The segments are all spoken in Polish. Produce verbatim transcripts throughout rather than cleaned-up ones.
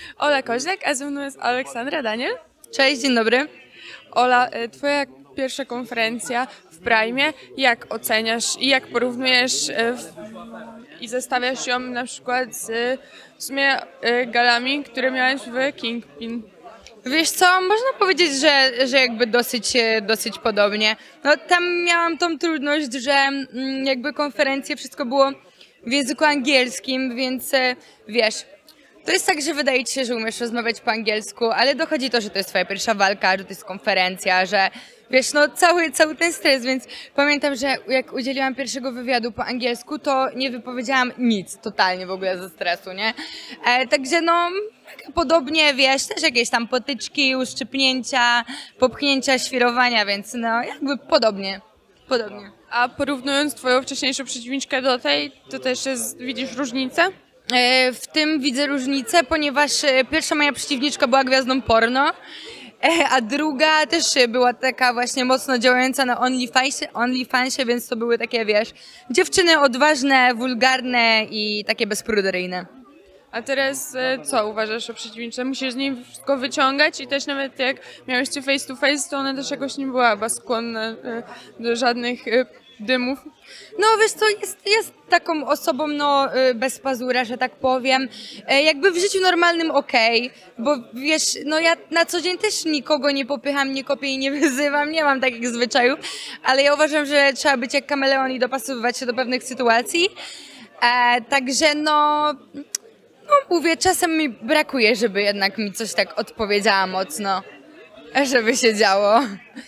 Ola Koźlek, a ze mną jest Aleksandra Daniel. Cześć, dzień dobry. Ola, y, twoja pierwsza konferencja w Prime. Jak oceniasz i jak porównujesz y, w, i zestawiasz ją na przykład z w sumie y, galami, które miałeś w Kingpin? Wiesz co, można powiedzieć, że, że jakby dosyć, e, dosyć podobnie. No tam miałam tą trudność, że mm, jakby konferencje, wszystko było w języku angielskim, więc e, wiesz, to jest tak, że wydaje ci się, że umiesz rozmawiać po angielsku, ale dochodzi to, że to jest twoja pierwsza walka, że to jest konferencja, że wiesz, no cały, cały ten stres, więc pamiętam, że jak udzieliłam pierwszego wywiadu po angielsku, to nie wypowiedziałam nic totalnie w ogóle ze stresu, nie? E, także no, podobnie, wiesz, też jakieś tam potyczki, uszczypnięcia, popchnięcia, świrowania, więc no jakby podobnie, podobnie. A porównując twoją wcześniejszą przeciwniczkę do tej, to też jest, widzisz różnicę? E, W tym widzę różnicę, ponieważ e, pierwsza moja przeciwniczka była gwiazdą porno, e, a druga też e, była taka właśnie mocno działająca na OnlyFansie, OnlyFansie, więc to były takie, wiesz, dziewczyny odważne, wulgarne i takie bezpruderyjne. A teraz y, co uważasz o przeciwniczce? Musisz z niej wszystko wyciągać i też nawet jak miałyście face to face, to ona też jakoś nie była chyba skłonna y, do żadnych y, dymów. No wiesz co, jest, jest taką osobą no y, bez pazura, że tak powiem, e, jakby w życiu normalnym okej, bo wiesz, no ja na co dzień też nikogo nie popycham, nie kopię i nie wyzywam, nie mam takich zwyczajów, ale ja uważam, że trzeba być jak kameleon i dopasowywać się do pewnych sytuacji, e, także no, no mówię, czasem mi brakuje, żeby jednak mi coś tak odpowiedziała mocno, żeby się działo.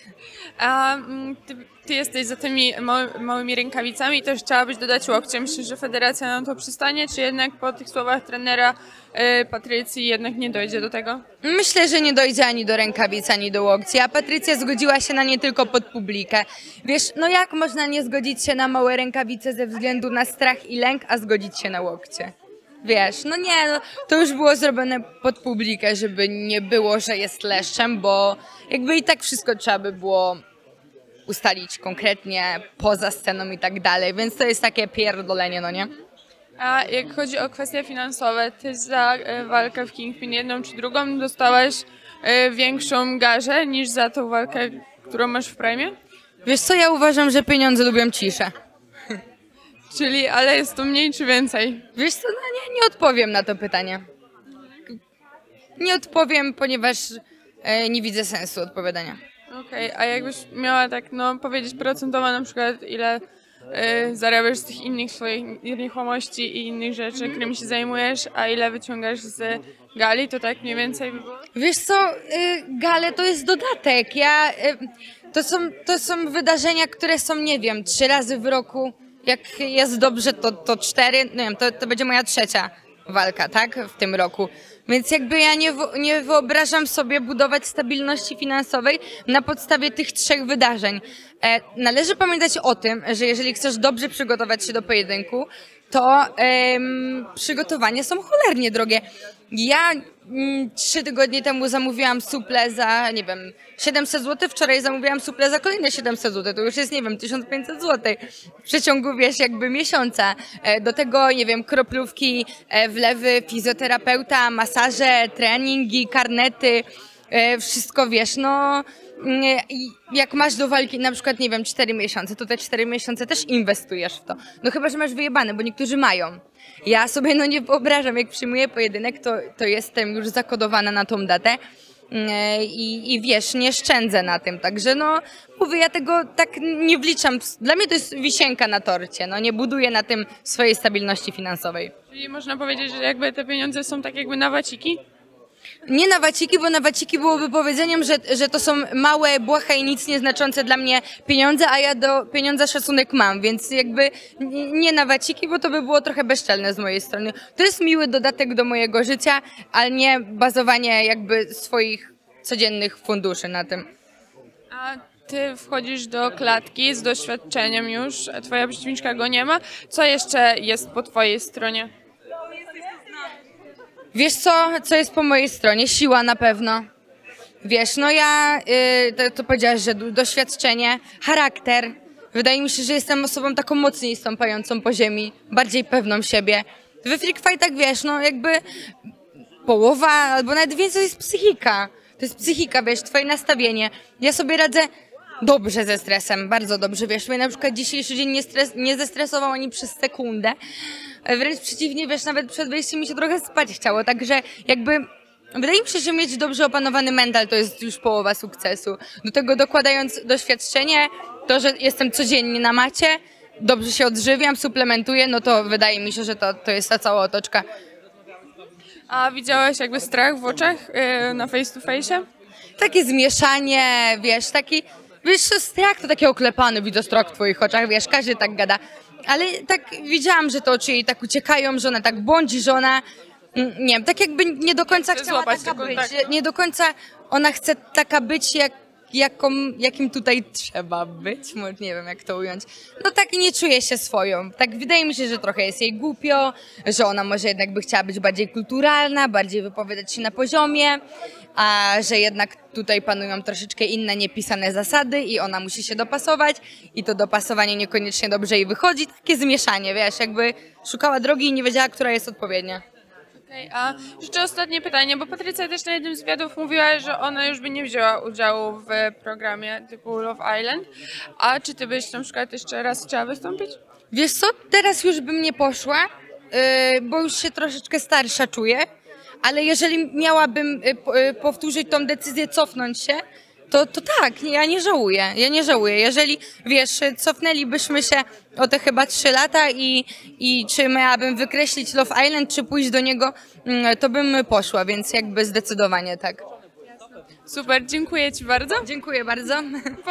A mm, ty, ty jesteś za tymi mały, małymi rękawicami i też chciałabyś dodać łokcie. Myślisz, że federacja na to przystanie, czy jednak po tych słowach trenera y, Patrycji jednak nie dojdzie do tego? Myślę, że nie dojdzie ani do rękawic, ani do łokci, a Patrycja zgodziła się na nie tylko pod publikę. Wiesz, no jak można nie zgodzić się na małe rękawice ze względu na strach i lęk, a zgodzić się na łokcie? Wiesz, no nie, no, to już było zrobione pod publikę, żeby nie było, że jest leszczem, bo jakby i tak wszystko trzeba by było ustalić konkretnie poza sceną i tak dalej, więc to jest takie pierdolenie, no nie? A jak chodzi o kwestie finansowe, ty za y, walkę w Kingpin jedną czy drugą dostałaś y, większą garzę niż za tą walkę, którą masz w Prime? Wiesz co, ja uważam, że pieniądze lubią ciszę. Czyli, ale jest to mniej czy więcej? Wiesz co, no nie, nie odpowiem na to pytanie. Nie odpowiem, ponieważ e, nie widzę sensu odpowiadania. Okej, a jakbyś miała tak, no, powiedzieć procentowo na przykład, ile y, zarabiasz z tych innych swoich nieruchomości i innych rzeczy, którymi się zajmujesz, a ile wyciągasz z gali, to tak mniej więcej by było? Wiesz co, y, gale to jest dodatek. Ja, y, to, są, to są wydarzenia, które są, nie wiem, trzy razy w roku. Jak jest dobrze, to, to cztery, nie wiem, to, to będzie moja trzecia walka, tak, w tym roku. Więc jakby ja nie, nie wyobrażam sobie budować stabilności finansowej na podstawie tych trzech wydarzeń. E, należy pamiętać o tym, że jeżeli chcesz dobrze przygotować się do pojedynku, to em, przygotowania są cholernie drogie. Ja mm, trzy tygodnie temu zamówiłam suple za, nie wiem, siedemset złotych, wczoraj zamówiłam suple za kolejne siedemset złotych, to już jest, nie wiem, tysiąc pięćset złotych w przeciągu, wiesz, jakby miesiąca. E, do tego, nie wiem, kroplówki, e, wlewy, fizjoterapeuta, masaże, treningi, karnety, e, wszystko, wiesz, no... I jak masz do walki na przykład, nie wiem, cztery miesiące, to te cztery miesiące też inwestujesz w to. No chyba, że masz wyjebane, bo niektórzy mają. Ja sobie no nie wyobrażam, jak przyjmuję pojedynek, to, to jestem już zakodowana na tą datę i, i wiesz, nie szczędzę na tym. Także no, mówię, ja tego tak nie wliczam. Dla mnie to jest wisienka na torcie, no nie buduję na tym swojej stabilności finansowej. Czyli można powiedzieć, że jakby te pieniądze są tak jakby na waciki? Nie na waciki, bo na waciki byłoby powiedzeniem, że, że to są małe, błahe i nic nieznaczące dla mnie pieniądze, a ja do pieniądza szacunek mam, więc jakby nie na waciki, bo to by było trochę bezczelne z mojej strony. To jest miły dodatek do mojego życia, ale nie bazowanie jakby swoich codziennych funduszy na tym. A ty wchodzisz do klatki z doświadczeniem już, a twoja przeciwniczka go nie ma. Co jeszcze jest po twojej stronie? Wiesz co, co jest po mojej stronie? Siła na pewno. Wiesz, no ja, yy, to, to powiedziałaś, że doświadczenie, charakter. Wydaje mi się, że jestem osobą taką mocniej stąpającą po ziemi, bardziej pewną siebie. We freak fightach, wiesz, no jakby połowa albo nawet więcej to jest psychika. To jest psychika, wiesz, twoje nastawienie. Ja sobie radzę dobrze ze stresem, bardzo dobrze, wiesz, mnie na przykład dzisiejszy dzień nie, stres, nie zestresował ani przez sekundę. Wręcz przeciwnie, wiesz, nawet przed wyjściem mi się trochę spać chciało, także jakby wydaje mi się, że mieć dobrze opanowany mental to jest już połowa sukcesu. Do tego dokładając doświadczenie, to, że jestem codziennie na macie, dobrze się odżywiam, suplementuję, no to wydaje mi się, że to, to jest ta cała otoczka. A widziałaś jakby strach w oczach yy, na face to face? Takie zmieszanie, wiesz, taki, wiesz, strach to taki oklepany, widzę strach w twoich oczach, wiesz, każdy tak gada. Ale tak widziałam, że to oczy jej tak uciekają, że ona tak błądzi, że ona, mm, nie wiem, tak jakby nie do końca Chce chciała złapać taka ten być, kontakt. nie do końca ona chce taka być, jak, jaką, jakim tutaj trzeba być, może nie wiem jak to ująć. No tak nie czuje się swoją, tak wydaje mi się, że trochę jest jej głupio, że ona może jednak by chciała być bardziej kulturalna, bardziej wypowiadać się na poziomie, a że jednak tutaj panują troszeczkę inne niepisane zasady i ona musi się dopasować i to dopasowanie niekoniecznie dobrze jej wychodzi, takie zmieszanie, wiesz, jakby szukała drogi i nie wiedziała, która jest odpowiednia. Okej, a jeszcze ostatnie pytanie, bo Patrycja też na jednym z wywiadów mówiła, że ona już by nie wzięła udziału w programie typu Love Island, a czy ty byś na przykład jeszcze raz chciała wystąpić? Wiesz co, teraz już bym nie poszła, yy, bo już się troszeczkę starsza czuję, ale jeżeli miałabym yy, po- yy, powtórzyć tą decyzję, cofnąć się, to, to tak, ja nie żałuję, ja nie żałuję. Jeżeli, wiesz, cofnęlibyśmy się o te chyba trzy lata i, i czy miałabym wykreślić Love Island, czy pójść do niego, mm, to bym poszła, więc jakby zdecydowanie tak. Super, dziękuję ci bardzo. Dziękuję bardzo.